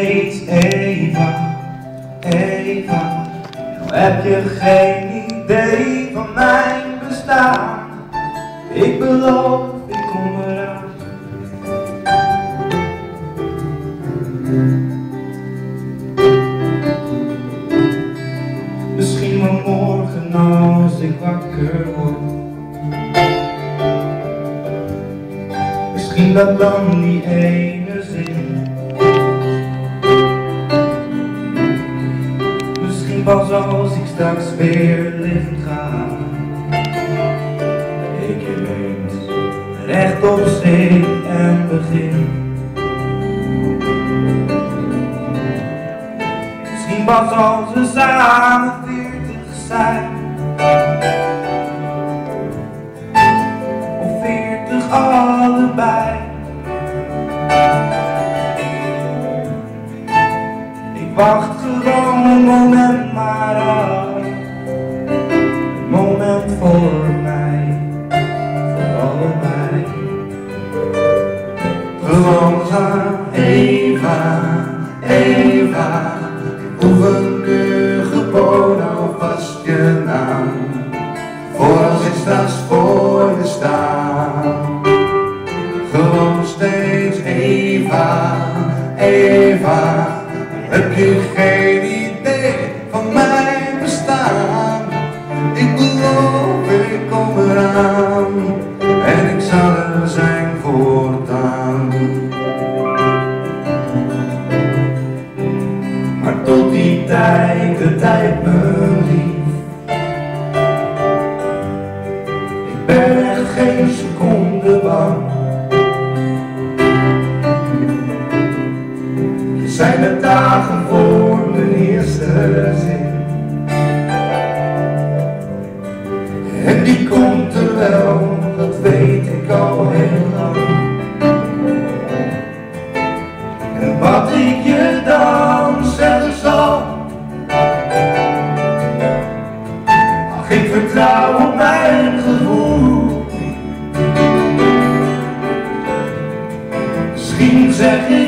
steeds Eva, Eva. Nou heb je geen idee van mijn bestaan. Ik beloof, ik kom eraan. Misschien wel morgen als ik wakker word. Misschien dat dan die ene zin. Misschien pas als ik straks weer licht ga. Ik ineens rechtop zit en begin. Misschien pas als we samen 40 zijn. Of 40 allebei. Ik wacht gewoon een moment maar af. Een moment voor mij, voor allebei. Gewoon gaan, Eva, Eva. Ik hoef een uur gewoon alvast je naam. Voor als ik straks voor je sta. Gewoon steeds Eva, Eva. Heb je geen idee van mijn bestaan? Ik beloof, ik kom eraan. En ik zal er zijn voortaan. Maar tot die tijd, de tijd me lief. Ik ben echt geen seconde bang. Er zijn de dagen voor mijn eerste zin. En die komt er wel, dat weet ik al heel lang. En wat ik je dan zeggen zal, ach, ik vertrouw op mijn gevoel. Misschien zeg je